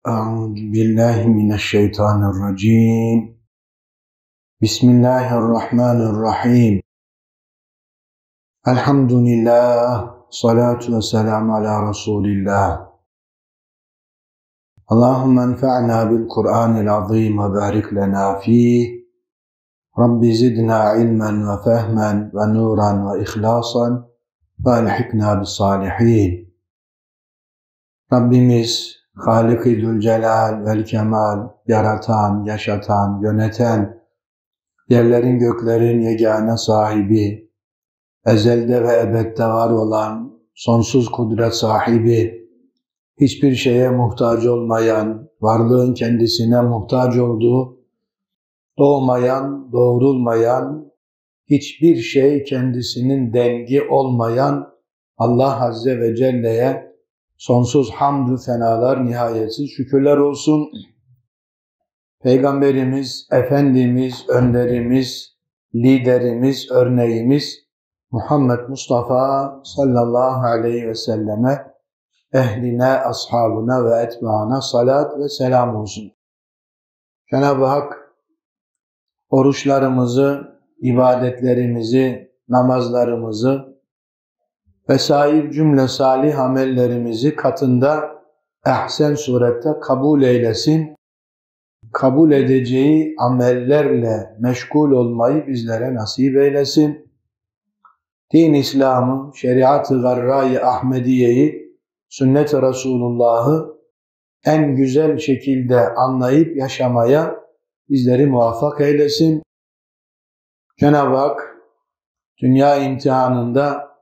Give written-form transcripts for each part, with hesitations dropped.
أعوذ بالله من الشيطان الرجيم بسم الله الرحمن الرحيم الحمد لله صلاة والسلام على رسول الله اللهم انفعنا بالقرآن العظيم وبارك لنا فيه رب زدنا علما وفهما ونورا وإخلاصا وألحقنا بالصالحين. Rabbimiz Halik-i Zülcelal vel Kemal, yaratan, yaşatan, yöneten, yerlerin göklerin yegane sahibi, ezelde ve ebedde var olan, sonsuz kudret sahibi, hiçbir şeye muhtaç olmayan, varlığın kendisine muhtaç olduğu, doğmayan, doğrulmayan, hiçbir şey kendisinin dengi olmayan Allah Azze ve Celle'ye sonsuz hamd-ı senalar, nihayetsiz şükürler olsun. Peygamberimiz, Efendimiz, önderimiz, liderimiz, örneğimiz Muhammed Mustafa sallallahu aleyhi ve selleme, ehline, ashabına ve etbaına salat ve selam olsun. Cenab-ı Hak oruçlarımızı, ibadetlerimizi, namazlarımızı vesaire cümle salih amellerimizi katında ehsen surette kabul eylesin. Kabul edeceği amellerle meşgul olmayı bizlere nasip eylesin. Din İslam'ı, şeriat-ı garra-i Ahmediye'yi, sünnet-i Resulullah'ı en güzel şekilde anlayıp yaşamaya bizleri muvaffak eylesin. Cenab-ı Hak dünya imtihanında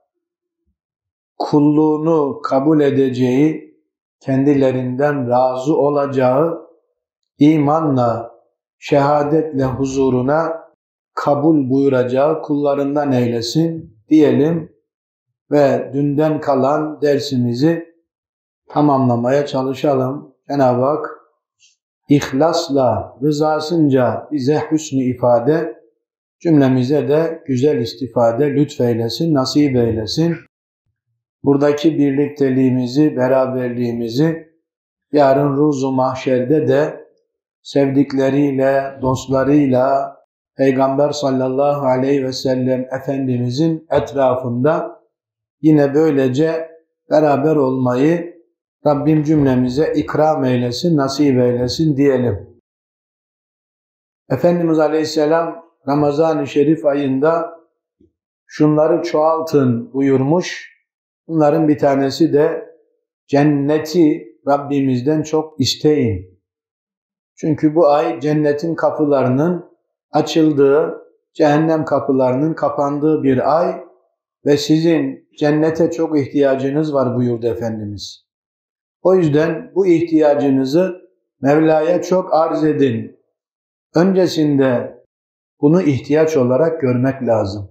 kulluğunu kabul edeceği, kendilerinden razı olacağı, imanla, şehadetle huzuruna kabul buyuracağı kullarından eylesin diyelim ve dünden kalan dersimizi tamamlamaya çalışalım. Cenab-ı Hak ihlasla, rızasınca bize hüsnü ifade, cümlemize de güzel istifade lütfeylesin, nasip eylesin. Buradaki birlikteliğimizi, beraberliğimizi yarın ruzu mahşerde de sevdikleriyle, dostlarıyla, Peygamber sallallahu aleyhi ve sellem Efendimizin etrafında yine böylece beraber olmayı Rabbim cümlemize ikram eylesin, nasip eylesin diyelim. Efendimiz Aleyhisselam Ramazan-ı Şerif ayında şunları çoğaltın buyurmuş. Bunların bir tanesi de cenneti Rabbimizden çok isteyin. Çünkü bu ay cennetin kapılarının açıldığı, cehennem kapılarının kapandığı bir ay ve sizin cennete çok ihtiyacınız var buyurdu Efendimiz. O yüzden bu ihtiyacınızı Mevla'ya çok arz edin. Öncesinde bunu ihtiyaç olarak görmek lazım.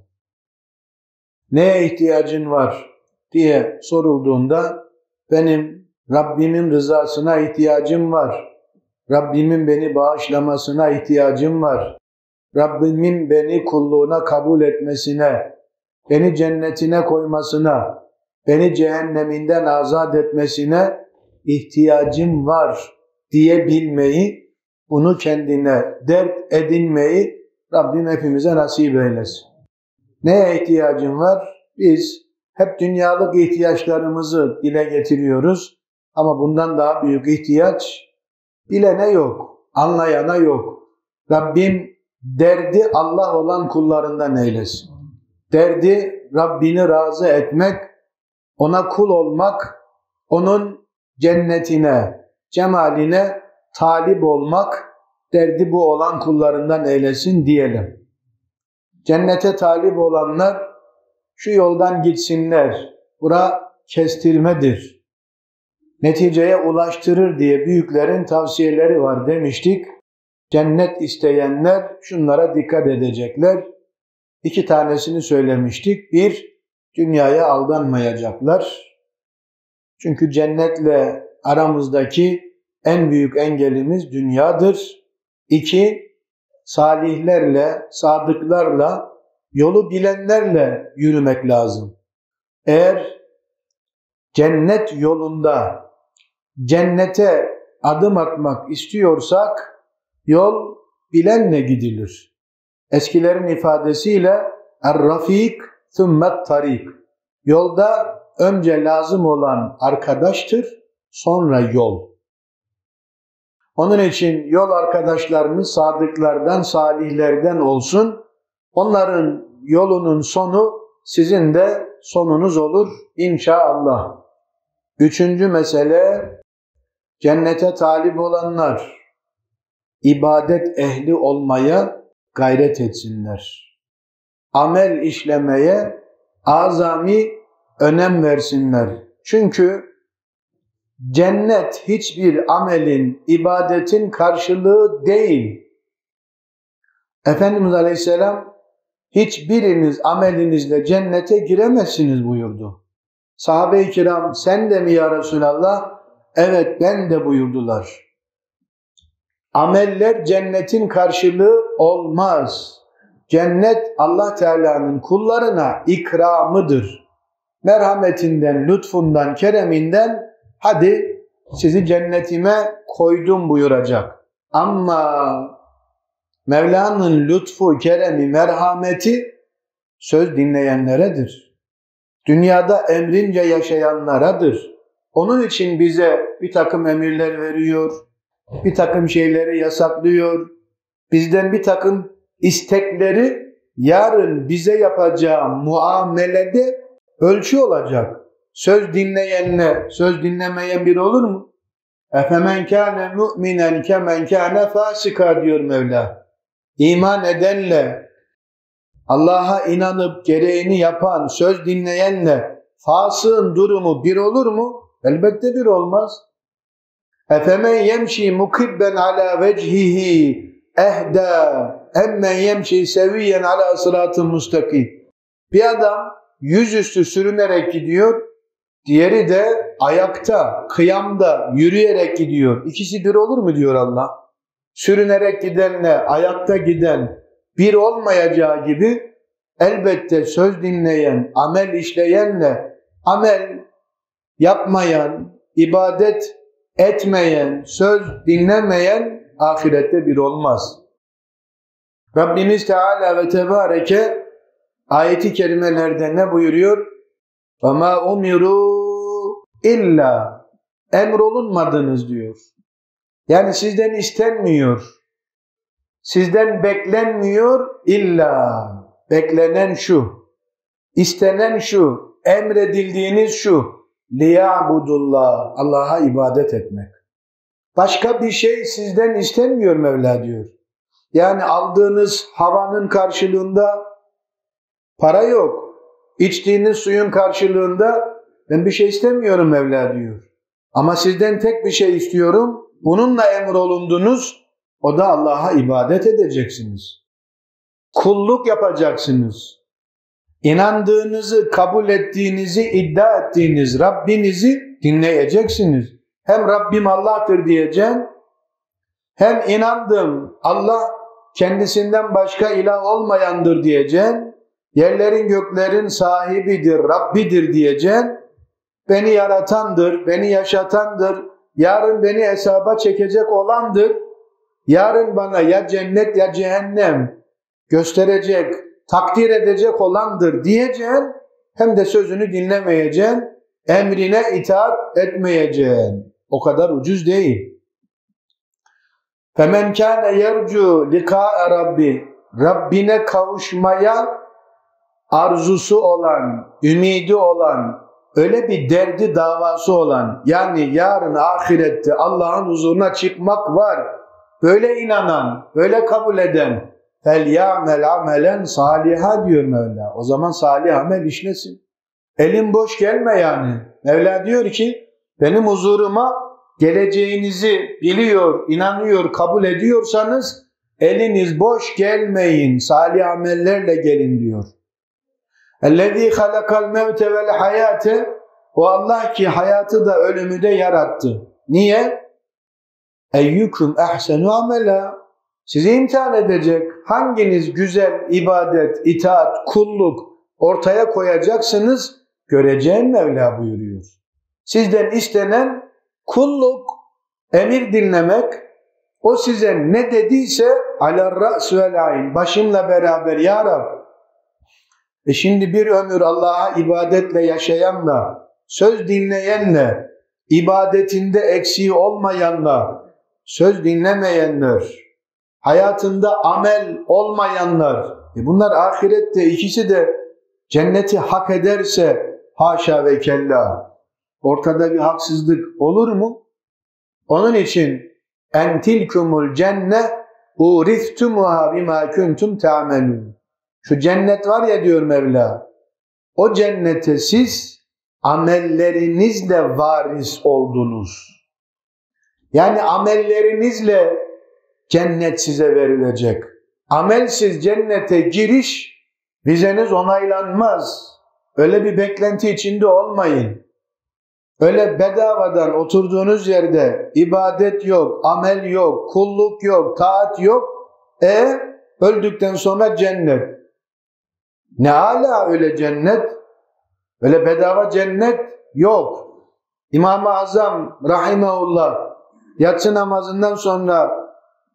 Neye ihtiyacın var diye sorulduğunda benim Rabbimin rızasına ihtiyacım var. Rabbimin beni bağışlamasına ihtiyacım var. Rabbimin beni kulluğuna kabul etmesine, beni cennetine koymasına, beni cehenneminden azat etmesine ihtiyacım var diyebilmeyi, bunu kendine dert edinmeyi Rabbim hepimize nasip eylesin. Neye ihtiyacım var? Biz hep dünyalık ihtiyaçlarımızı dile getiriyoruz ama bundan daha büyük ihtiyaç bilene yok, anlayana yok. Rabbim derdi Allah olan kullarından eylesin. Derdi Rabbini razı etmek, ona kul olmak, onun cennetine, cemaline talip olmak, derdi bu olan kullarından eylesin diyelim. Cennete talip olanlar şu yoldan gitsinler, bura kestirmedir, neticeye ulaştırır diye büyüklerin tavsiyeleri var demiştik. Cennet isteyenler şunlara dikkat edecekler. 2 tanesini söylemiştik. 1, dünyaya aldanmayacaklar. Çünkü cennetle aramızdaki en büyük engelimiz dünyadır. 2, salihlerle, sadıklarla, yolu bilenlerle yürümek lazım. Eğer cennet yolunda cennete adım atmak istiyorsak yol bilenle gidilir. Eskilerin ifadesiyle er-rafik thummet tarik. Yolda önce lazım olan arkadaştır, sonra yol. Onun için yol arkadaşlarınız sadıklardan, salihlerden olsun. Onların yolunun sonu sizin de sonunuz olur inşallah. Üçüncü mesele, cennete talip olanlar ibadet ehli olmaya gayret etsinler. Amel işlemeye azami önem versinler. Çünkü cennet hiçbir amelin, ibadetin karşılığı değil. Efendimiz Aleyhisselam hiçbiriniz amelinizle cennete giremezsiniz buyurdu. Sahabe-i kiram sen de mi ya Resulallah? Evet ben de buyurdular. Ameller cennetin karşılığı olmaz. Cennet Allah Teala'nın kullarına ikramıdır. Merhametinden, lütfundan, kereminden hadi sizi cennetime koydum buyuracak. Ama Mevla'nın lütfu, keremi, merhameti söz dinleyenleredir. Dünyada emrince yaşayanlaradır. Onun için bize bir takım emirler veriyor, bir takım şeyleri yasaklıyor. Bizden bir takım istekleri yarın bize yapacağı muamelede ölçü olacak. Söz dinleyenle söz dinlemeyen biri olur mu? Efemen kâne mu'minen kemen kâne fâsika diyor Mevla. İman edenle, Allah'a inanıp gereğini yapan, söz dinleyenle fasığın durumu bir olur mu? Elbette bir olmaz. Efemen yemşi mukibben ala vecihihi ehda emmen yemşi seviyen ala sıratın mustakim. Bir adam yüzüstü sürünerek gidiyor, diğeri de ayakta, kıyamda, yürüyerek gidiyor. İkisi bir olur mu diyor Allah. Sürünerek gidenle ayakta giden bir olmayacağı gibi elbette söz dinleyen, amel işleyenle amel yapmayan, ibadet etmeyen, söz dinlemeyen ahirette bir olmaz. Rabbimiz Teala ve Tebareke ayeti kerimelerde ne buyuruyor? وَمَا اُمِرُوا illa emrolunmadınız diyor. Yani sizden istenmiyor, sizden beklenmiyor illa. Beklenen şu, istenen şu, emredildiğiniz şu. لِيَعْبُدُ Allah'a ibadet etmek. Başka bir şey sizden istenmiyor Mevla diyor. Yani aldığınız havanın karşılığında para yok. İçtiğiniz suyun karşılığında ben bir şey istemiyorum Mevla diyor. Ama sizden tek bir şey istiyorum. Bununla emrolundunuz. O da Allah'a ibadet edeceksiniz. Kulluk yapacaksınız. İnandığınızı, kabul ettiğinizi, iddia ettiğiniz Rabbinizi dinleyeceksiniz. Hem Rabbim Allah'tır diyeceksin, hem inandım Allah kendisinden başka ilah olmayandır diyeceksin, yerlerin göklerin sahibidir, Rabbidir diyeceksin, beni yaratandır, beni yaşatandır, yarın beni hesaba çekecek olandır, yarın bana ya cennet ya cehennem gösterecek, takdir edecek olandır diyeceksin, hem de sözünü dinlemeyeceksin, emrine itaat etmeyeceksin. O kadar ucuz değil. فَمَنْ كَانَ يَرْجُوا لِقَاءَ Rabbi, Rabbine kavuşmaya arzusu olan, ümidi olan, öyle bir derdi davası olan, yani yarın ahirette Allah'ın huzuruna çıkmak var, böyle inanan, böyle kabul eden, فَلْيَعْمَلْ عَمَلًا صَالِحًا diyor Mevla. O zaman salih amel işlesin. Elin boş gelme yani. Mevla diyor ki, benim huzuruma geleceğinizi biliyor, inanıyor, kabul ediyorsanız eliniz boş gelmeyin, salih amellerle gelin diyor. اَلَّذ۪ي خَلَقَ الْمَوْتَ وَالْحَيَاةَ O Allah ki hayatı da ölümü de yarattı. Niye? اَيُّكُمْ اَحْسَنُ عَمَلًا Sizi imtihan edecek. Hanginiz güzel ibadet, itaat, kulluk ortaya koyacaksınız, göreceğin Mevla buyuruyor. Sizden istenen kulluk. Emir dinlemek, o size ne dediyse alel ra's vel ayn, başımla beraber ya Rab. Şimdi bir ömür Allah'a ibadetle yaşayanla, söz dinleyenle, ibadetinde eksiği olmayanla, söz dinlemeyenler, hayatında amel olmayanlar, bunlar ahirette ikisi de cenneti hak ederse haşa ve kella, ortada bir haksızlık olur mu? Onun için en tilkumul cenne uriftumuha bima kuntum ta'melun. Şu cennet var ya diyor Mevla, o cennete siz amellerinizle varis oldunuz. Yani amellerinizle cennet size verilecek. Amelsiz cennete giriş, vizeniz onaylanmaz. Öyle bir beklenti içinde olmayın. Öyle bedavadan oturduğunuz yerde ibadet yok, amel yok, kulluk yok, taat yok. Öldükten sonra cennet. Ne hala öyle cennet? Öyle bedava cennet yok. İmam-ı Azam rahimahullah yatsı namazından sonra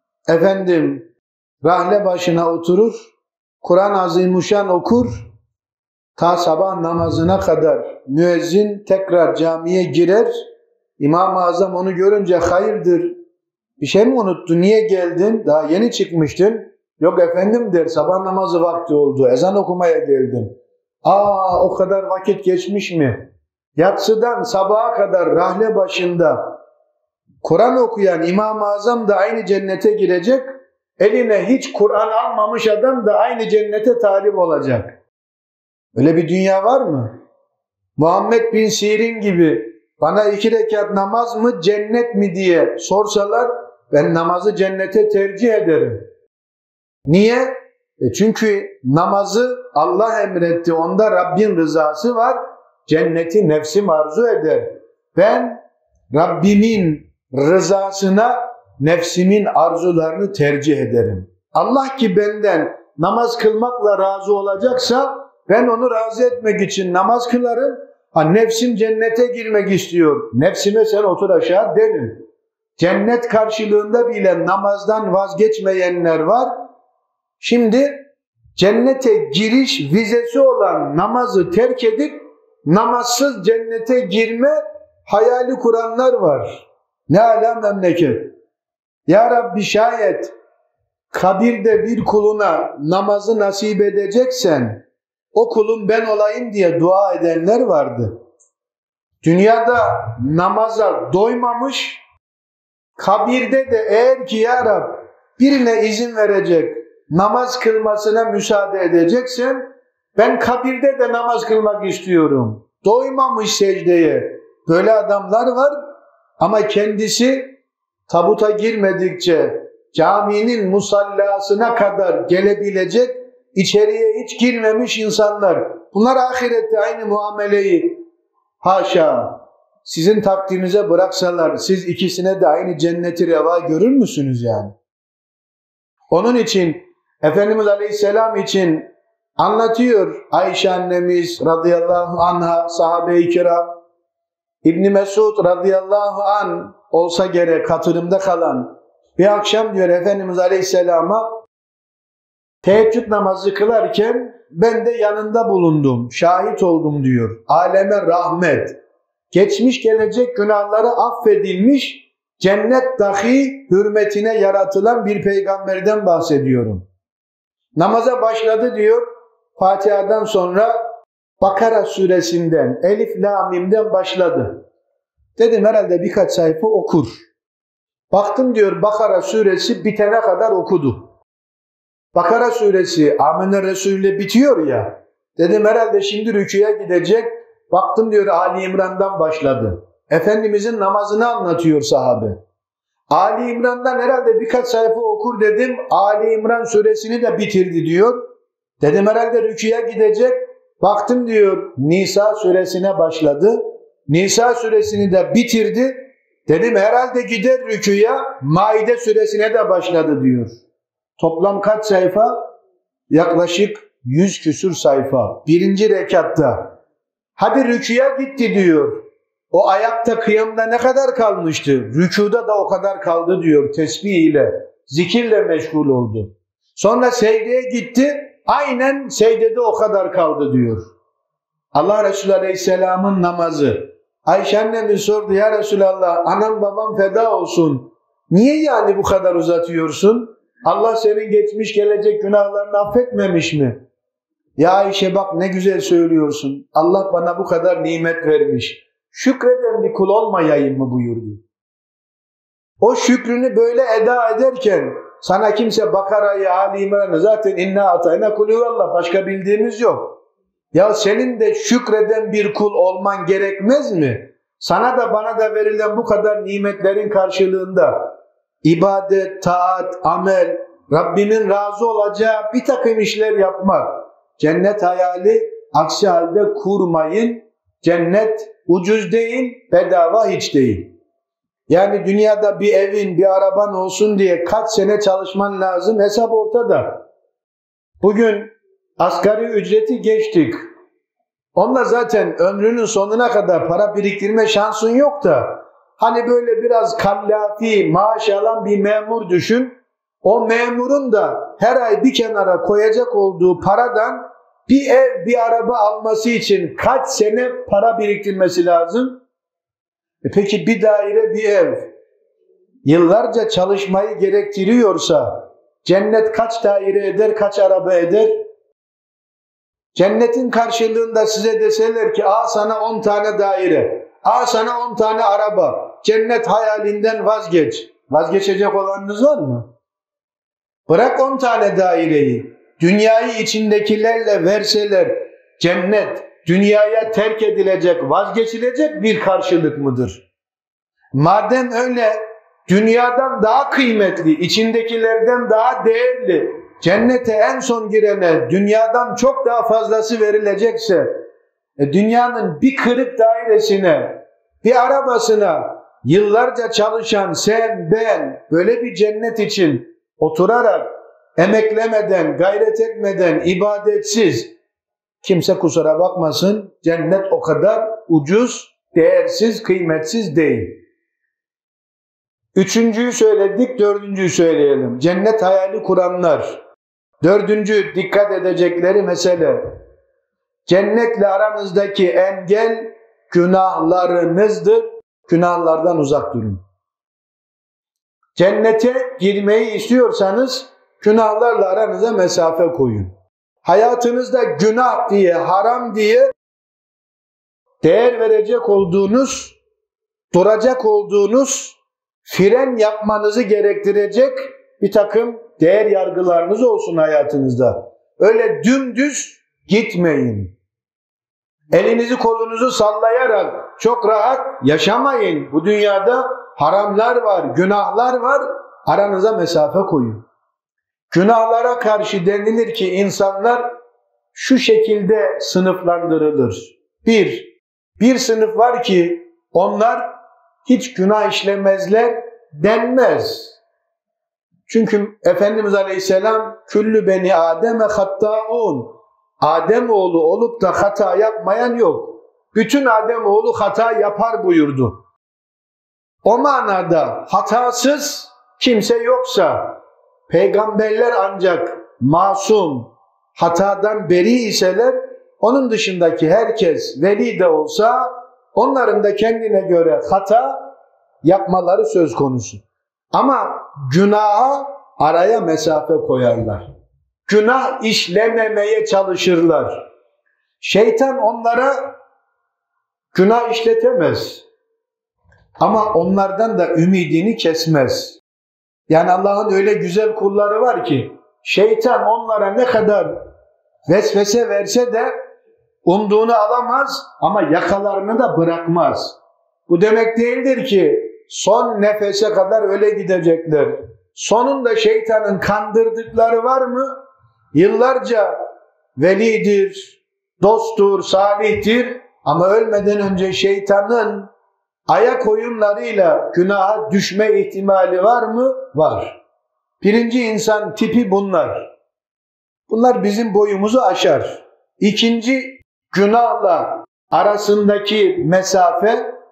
rahle başına oturur, Kur'an-ı Azimuşşan okur, ta sabah namazına kadar müezzin tekrar camiye girer. İmam-ı Azam onu görünce hayırdır, bir şey mi unuttun, niye geldin, daha yeni çıkmıştın? Yok efendim der, sabah namazı vakti oldu, ezan okumaya geldim. O kadar vakit geçmiş mi? Yatsıdan sabaha kadar rahle başında Kur'an okuyan İmam-ı Azam da aynı cennete girecek, eline hiç Kur'an almamış adam da aynı cennete talip olacak. Öyle bir dünya var mı? Muhammed bin Sirin gibi bana 2 rekat namaz mı cennet mi diye sorsalar ben namazı cennete tercih ederim. Niye? Çünkü namazı Allah emretti, onda Rabbin rızası var, cenneti nefsim arzu eder. Ben Rabbimin rızasına nefsimin arzularını tercih ederim. Allah ki benden namaz kılmakla razı olacaksa ben onu razı etmek için namaz kılarım. Nefsim cennete girmek istiyor. Nefsime sen otur aşağı derim. Cennet karşılığında bile namazdan vazgeçmeyenler var. Şimdi cennete giriş vizesi olan namazı terk edip namazsız cennete girme hayali kuranlar var. Ne ala memleket. Ya Rabbi şayet kabirde bir kuluna namazı nasip edeceksen o kulum ben olayım diye dua edenler vardı. Dünyada namaza doymamış, kabirde de eğer ki ya Rabbi birine izin verecek, namaz kılmasına müsaade edeceksen ben kabirde de namaz kılmak istiyorum. Doymamış secdeye. Böyle adamlar var ama kendisi tabuta girmedikçe caminin musallasına kadar gelebilecek, içeriye hiç girmemiş insanlar. Bunlar ahirette aynı muameleyi haşa sizin takdirinize bıraksalar siz ikisine de aynı cenneti reva görür müsünüz yani? Onun için Efendimiz Aleyhisselam için anlatıyor Ayşe annemiz radıyallahu anha, sahabe-i kiram, İbn Mesud radıyallahu anh olsa gerek hatırımda kalan bir akşam diyor Efendimiz Aleyhisselam'a teheccüd namazı kılarken ben de yanında bulundum, şahit oldum diyor. Aleme rahmet, geçmiş gelecek günahları affedilmiş, cennet dahi hürmetine yaratılan bir peygamberden bahsediyorum. Namaza başladı diyor, Fatiha'dan sonra Bakara suresinden, Elif La Mim'den başladı. Dedim herhalde birkaç sayfa okur. Baktım diyor Bakara suresi bitene kadar okudu. Bakara suresi Amener Resulü'yle bitiyor ya. Dedim herhalde şimdi rüküye gidecek. Baktım diyor Ali İmran'dan başladı. Efendimizin namazını anlatıyor sahabe. Ali İmran'dan herhalde birkaç sayfa okur dedim. Ali İmran suresini de bitirdi diyor. Dedim herhalde rüküye gidecek. Baktım diyor Nisa suresine başladı. Nisa suresini de bitirdi. Dedim herhalde gider rüküye, Maide suresine de başladı diyor. Toplam kaç sayfa? Yaklaşık 100 küsur sayfa. Birinci rekatta. Hadi rüküye gitti diyor. O ayakta kıyamda ne kadar kalmıştı? Rükuda da o kadar kaldı diyor, tesbih ile, zikirle meşgul oldu. Sonra secdeye gitti, aynen secdede o kadar kaldı diyor. Allah Resulü Aleyhisselam'ın namazı. Ayşe annemiz sordu, ya Resulallah, anam babam feda olsun. Niye yani bu kadar uzatıyorsun? Allah senin geçmiş gelecek günahlarını affetmemiş mi? Ya Ayşe bak ne güzel söylüyorsun. Allah bana bu kadar nimet vermiş. Şükreden bir kul olmayayım mı buyurdu. O şükrünü böyle eda ederken sana kimse Bakara'yı, Ali İmran'ı zaten inna atayna kulüvallah başka bildiğimiz yok. Ya senin de şükreden bir kul olman gerekmez mi? Sana da bana da verilen bu kadar nimetlerin karşılığında ibadet, taat, amel, Rabbimin razı olacağı bir takım işler yapmak. Cennet hayali aksi halde kurmayın. Cennet ucuz değil, bedava hiç değil. Yani dünyada bir evin, bir araban olsun diye kaç sene çalışman lazım, hesap ortada. Bugün asgari ücreti geçtik. Onunla zaten ömrünün sonuna kadar para biriktirme şansın yok da, hani böyle biraz kallafi maaş alan bir memur düşün. O memurun da her ay bir kenara koyacak olduğu paradan bir ev, bir araba alması için kaç sene para biriktirmesi lazım? Peki bir daire, bir ev yıllarca çalışmayı gerektiriyorsa cennet kaç daire eder, kaç araba eder? Cennetin karşılığında size deseler ki al sana 10 tane daire, al sana 10 tane araba, cennet hayalinden vazgeç. Vazgeçecek olanınız var mı? Bırak 10 tane daireyi, dünyayı içindekilerle verseler, cennet dünyaya terk edilecek, vazgeçilecek bir karşılık mıdır? Madem öyle, dünyadan daha kıymetli, içindekilerden daha değerli, cennete en son girene dünyadan çok daha fazlası verilecekse, dünyanın bir kırık dairesine, bir arabasına yıllarca çalışan sen, ben böyle bir cennet için oturarak, emeklemeden, gayret etmeden, ibadetsiz, kimse kusura bakmasın, cennet o kadar ucuz, değersiz, kıymetsiz değil. Üçüncüyü söyledik, dördüncüyü söyleyelim. Cennet hayali kuranlar. Dördüncü dikkat edecekleri mesele. Cennetle aranızdaki engel günahlarınızdır. Günahlardan uzak durun. Cennete girmeyi istiyorsanız günahlarla aranıza mesafe koyun. Hayatınızda günah diye, haram diye değer verecek olduğunuz, duracak olduğunuz, fren yapmanızı gerektirecek bir takım değer yargılarınız olsun hayatınızda. Öyle dümdüz gitmeyin. Elinizi kolunuzu sallayarak çok rahat yaşamayın. Bu dünyada haramlar var, günahlar var. Aranıza mesafe koyun. Günahlara karşı denilir ki insanlar şu şekilde sınıflandırılır. Bir sınıf var ki onlar hiç günah işlemezler denmez. Çünkü Efendimiz Aleyhisselam küllü beni Adem'e hattâun. Ademoğlu olup da hata yapmayan yok. Bütün Ademoğlu hata yapar buyurdu. O manada hatasız kimse yoksa, peygamberler ancak masum, hatadan beri iseler, onun dışındaki herkes veli de olsa, onların da kendine göre hata yapmaları söz konusu. Ama günaha araya mesafe koyarlar. Günah işlememeye çalışırlar. Şeytan onlara günah işletemez. Ama onlardan da ümidini kesmez. Yani Allah'ın öyle güzel kulları var ki, şeytan onlara ne kadar vesvese verse de umduğunu alamaz ama yakalarını da bırakmaz. Bu demek değildir ki son nefese kadar öyle gidecekler. Sonunda şeytanın kandırdıkları var mı? Yıllarca velidir, dosttur, salihtir ama ölmeden önce şeytanın ayak oyunlarıyla günaha düşme ihtimali var mı? Var. Birinci insan tipi bunlar. Bunlar bizim boyumuzu aşar. İkinci, günahla arasındaki mesafe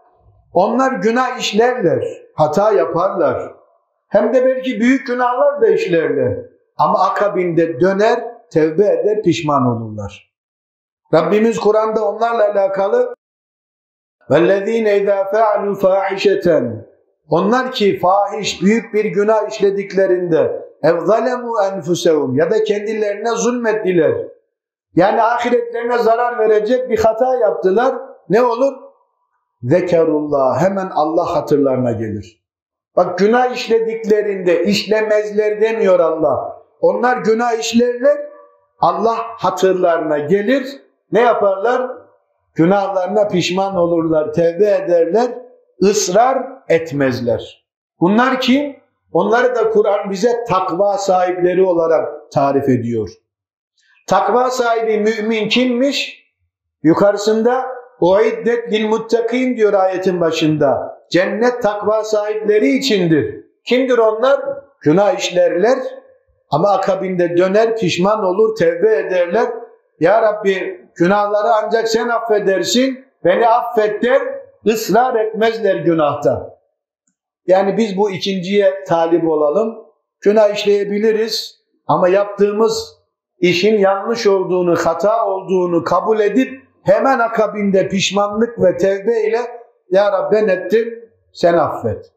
Onlar günah işlerler, hata yaparlar. Hem de belki büyük günahlar da işlerler. Ama akabinde döner, tevbe eder, pişman olurlar. Rabbimiz Kur'an'da onlarla alakalı وَالَّذ۪ينَ اِذَا فَعَلُوا فَاحِشَةً onlar ki fahiş, büyük bir günah işlediklerinde اَوْظَلَمُوا اَنْفُسَهُمْ ya da kendilerine zulmettiler. Yani ahiretlerine zarar verecek bir hata yaptılar. Ne olur? Zekerullah, hemen Allah hatırlarına gelir. Bak günah işlediklerinde işlemezler demiyor Allah. Onlar günah işlerler, Allah hatırlarına gelir. Ne yaparlar? Günahlarına pişman olurlar, tevbe ederler, ısrar etmezler. Bunlar kim? Onları da Kur'an bize takva sahipleri olarak tarif ediyor. Takva sahibi mümin kimmiş? Yukarısında "Uiddet lil muttakin" diyor ayetin başında. Cennet takva sahipleri içindir. Kimdir onlar? Günah işlerler ama akabinde döner, pişman olur, tevbe ederler. Ya Rabbi, günahları ancak sen affedersin, beni affet der, ısrar etmezler günahta. Yani biz bu ikinciye talip olalım. Günah işleyebiliriz ama yaptığımız işin yanlış olduğunu, hata olduğunu kabul edip hemen akabinde pişmanlık ve tevbe ile Ya Rabbi ben ettim, sen affet.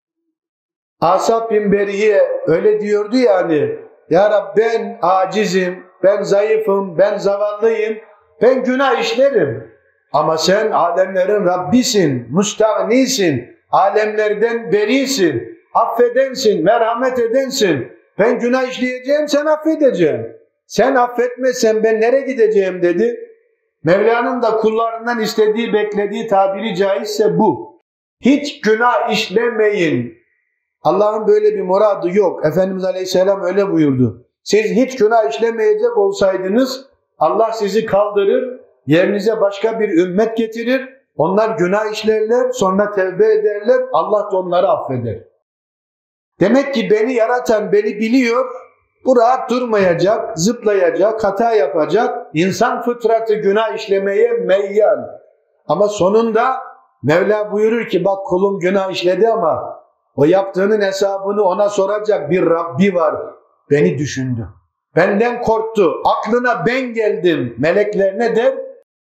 Asaf bin Beriye öyle diyordu yani, Ya Rabbi ben acizim, ben zayıfım, ben zavallıyım, ben günah işlerim. Ama sen alemlerin Rabbisin, müstağnisin, alemlerden berisin, affedensin, merhamet edensin. Ben günah işleyeceğim, sen affedeceksin. Sen affetmezsen ben nereye gideceğim dedi. Mevla'nın da kullarından istediği, beklediği tabiri caizse bu. Hiç günah işlemeyin. Allah'ın böyle bir muradı yok. Efendimiz Aleyhisselam öyle buyurdu. Siz hiç günah işlemeyecek olsaydınız Allah sizi kaldırır, yerinize başka bir ümmet getirir. Onlar günah işlerler, sonra tevbe ederler. Allah da onları affeder. Demek ki beni yaratan beni biliyor. Bu rahat durmayacak, zıplayacak, hata yapacak. İnsan fıtratı günah işlemeye meyyal. Ama sonunda Mevla buyurur ki bak kulum günah işledi ama o yaptığının hesabını ona soracak bir Rabbi var. Beni düşündü. Benden korktu. Aklına ben geldim. Melekler ne der?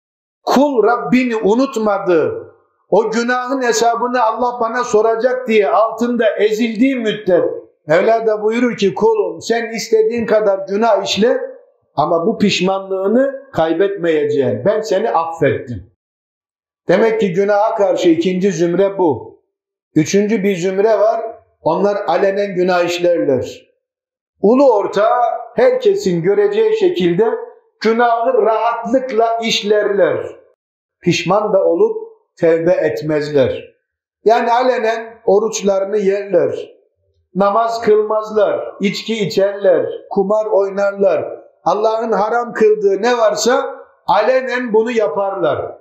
Kul Rabbini unutmadı. O günahın hesabını Allah bana soracak diye altında ezildiği müddet Mevla da buyurur ki kulum sen istediğin kadar günah işle ama bu pişmanlığını kaybetmeyeceksin. Ben seni affettim. Demek ki günaha karşı ikinci zümre bu. Üçüncü bir zümre var. Onlar alenen günah işlerler. Ulu orta herkesin göreceği şekilde günahı rahatlıkla işlerler. Pişman da olup tevbe etmezler. Yani alenen oruçlarını yerler. Namaz kılmazlar, içki içerler, kumar oynarlar. Allah'ın haram kıldığı ne varsa alenen bunu yaparlar.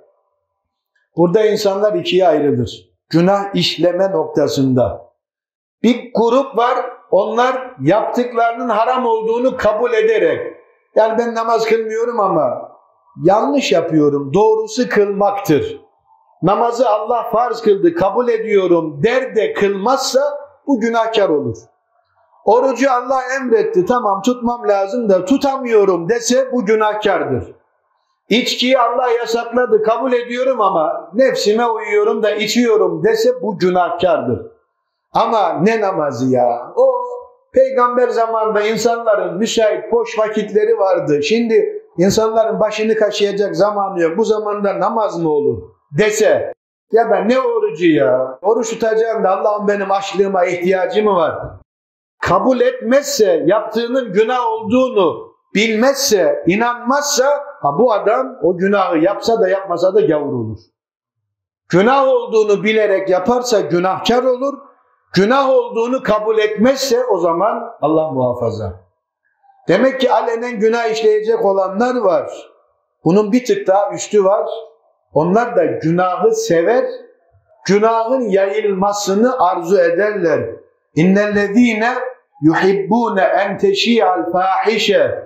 Burada insanlar ikiye ayrılır. Günah işleme noktasında. Bir grup var, onlar yaptıklarının haram olduğunu kabul ederek. Yani ben namaz kılmıyorum ama yanlış yapıyorum, doğrusu kılmaktır. Namazı Allah farz kıldı, kabul ediyorum der de kılmazsa bu günahkar olur. Orucu Allah emretti, tamam tutmam lazım da tutamıyorum dese bu günahkardır. İçkiyi Allah yasakladı, kabul ediyorum ama nefsime uyuyorum da içiyorum dese bu günahkardır. Ama ne namazı ya? O peygamber zamanında insanların müsait boş vakitleri vardı. Şimdi insanların başını kaşıyacak zamanı yok. Bu zamanda namaz mı olur dese ya da ne orucu ya? Oruç tutacağım da Allah'ım benim açlığıma ihtiyacı mı var? Kabul etmezse, yaptığının günah olduğunu bilmezse, inanmazsa bu adam o günahı yapsa da yapmasa da gavur olur. Günah olduğunu bilerek yaparsa günahkar olur. Günah olduğunu kabul etmezse o zaman Allah muhafaza. Demek ki alenen günah işleyecek olanlar var. Bunun bir tık daha üstü var. Onlar da günahı sever, günahın yayılmasını arzu ederler. İnnellezîne yuhibbûne en teşî'al fâhişe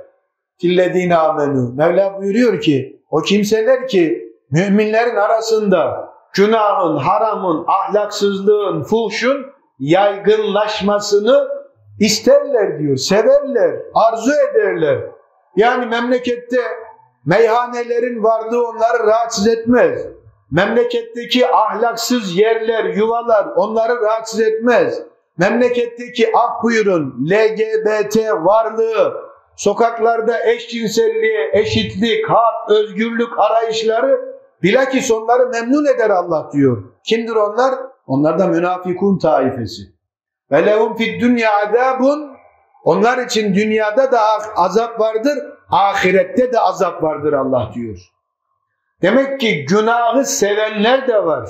fillezîne âmenû. Mevla buyuruyor ki, o kimseler ki müminlerin arasında günahın, haramın, ahlaksızlığın, fuhşun yaygınlaşmasını isterler diyor, severler, arzu ederler. Yani memlekette meyhanelerin varlığı onları rahatsız etmez. Memleketteki ahlaksız yerler, yuvalar onları rahatsız etmez. Memleketteki af buyurun LGBT varlığı, sokaklarda eşcinselliğe, eşitlik, hak, özgürlük arayışları bilakis onları memnun eder Allah diyor. Kimdir onlar? Onlar da münafıkun taifesi. Ve lehum fid dünya azabun. Onlar için dünyada da azap vardır, ahirette de azap vardır Allah diyor. Demek ki günahı sevenler de var.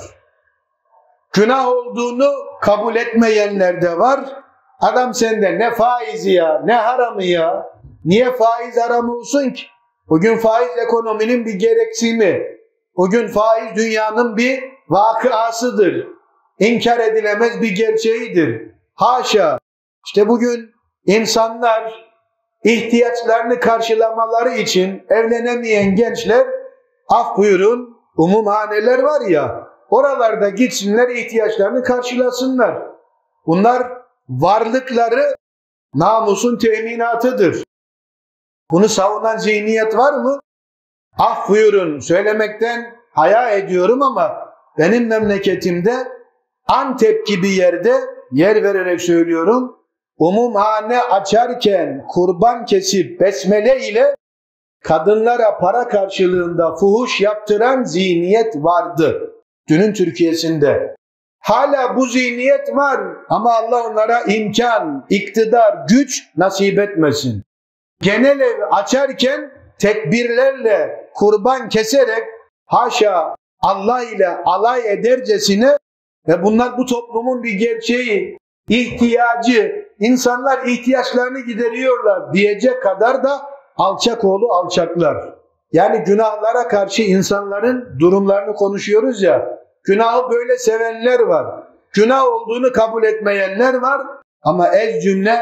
Günah olduğunu kabul etmeyenler de var. Adam sende ne faizi ya, ne haramı ya. Niye faiz haram olsun ki? Bugün faiz ekonominin bir gereksimi. Bugün faiz dünyanın bir vakıasıdır. İnkar edilemez bir gerçeğidir. Haşa. İşte bugün insanlar ihtiyaçlarını karşılamaları için evlenemeyen gençler, af buyurun, umumhaneler var ya, oralarda gitsinler, ihtiyaçlarını karşılasınlar. Bunlar varlıkları namusun teminatıdır. Bunu savunan zihniyet var mı? Af buyurun, söylemekten haya ediyorum ama benim memleketimde Antep gibi yerde, yer vererek söylüyorum, umumhane açarken kurban kesip besmele ile kadınlara para karşılığında fuhuş yaptıran zihniyet vardı dünün Türkiye'sinde. Hala bu zihniyet var ama Allah onlara imkan, iktidar, güç nasip etmesin. Genel ev açarken tekbirlerle kurban keserek haşa Allah ile alay edercesine ve bunlar bu toplumun bir gerçeği, ihtiyacı, insanlar ihtiyaçlarını gideriyorlar diyecek kadar da alçak oğlu alçaklar. Yani günahlara karşı insanların durumlarını konuşuyoruz ya, günahı böyle sevenler var. Günah olduğunu kabul etmeyenler var ama ez cümle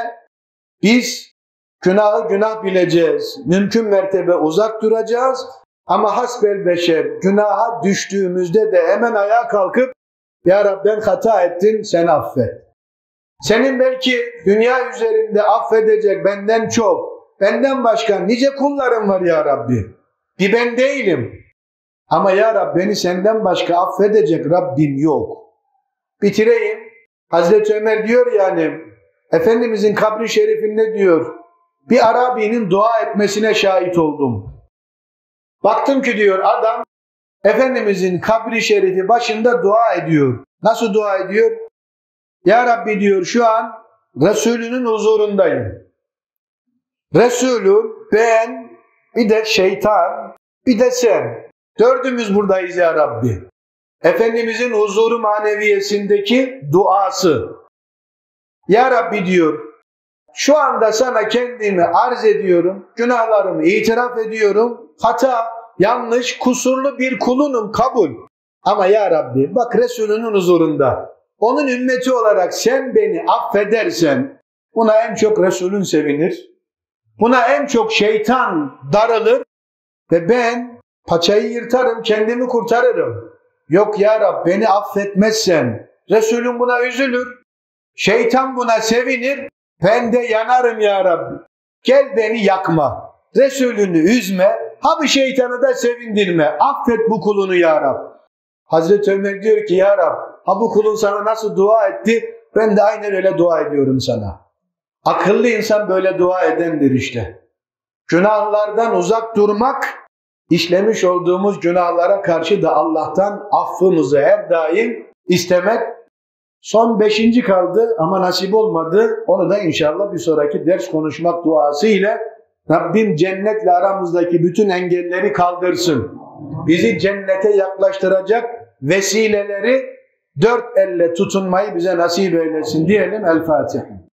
biz günahı günah bileceğiz. Mümkün mertebe uzak duracağız ama hasbelbeşer günaha düştüğümüzde de hemen ayağa kalkıp ya Rabbi ben hata ettim, sen affet. Senin belki dünya üzerinde affedecek benden çok, benden başka nice kullarım var ya Rabbi. Bir ben değilim. Ama ya Rabbi beni senden başka affedecek Rabbim yok. Bitireyim. Hazreti Ömer diyor yani, Efendimizin kabri şerifinde diyor, bir Arabi'nin dua etmesine şahit oldum. Baktım ki diyor adam, Efendimizin kabri şerifi başında dua ediyor. Nasıl dua ediyor? Ya Rabbi diyor şu an Resulünün huzurundayım. Resulü, ben, bir de şeytan, bir de sen. Dördümüz buradayız ya Rabbi. Efendimizin huzuru maneviyesindeki duası. Ya Rabbi diyor, şu anda sana kendimi arz ediyorum, günahlarımı itiraf ediyorum, hata, yanlış, kusurlu bir kulunum, kabul. Ama ya Rabbi bak Resulünün huzurunda, onun ümmeti olarak sen beni affedersen, buna en çok Resulün sevinir, buna en çok şeytan darılır ve ben paçayı yırtarım, kendimi kurtarırım. Yok ya Rabbi beni affetmezsen, Resulün buna üzülür, şeytan buna sevinir, ben de yanarım ya Rabbi. Gel beni yakma, Resulünü üzme, ha bir şeytanı da sevindirme, affet bu kulunu ya Rabbi. Hazreti Ömer diyor ki ya Rabbi, ha bu kulun sana nasıl dua etti, ben de aynen öyle dua ediyorum sana. Akıllı insan böyle dua edendir işte. Günahlardan uzak durmak, işlemiş olduğumuz günahlara karşı da Allah'tan affımızı her daim istemek. Son 5. kaldı ama nasip olmadı. Onu da inşallah bir sonraki ders konuşmak duası ile Rabbim cennetle aramızdaki bütün engelleri kaldırsın. Bizi cennete yaklaştıracak vesileleri dört elle tutunmayı bize nasip eylesin diyelim. El Fatiha.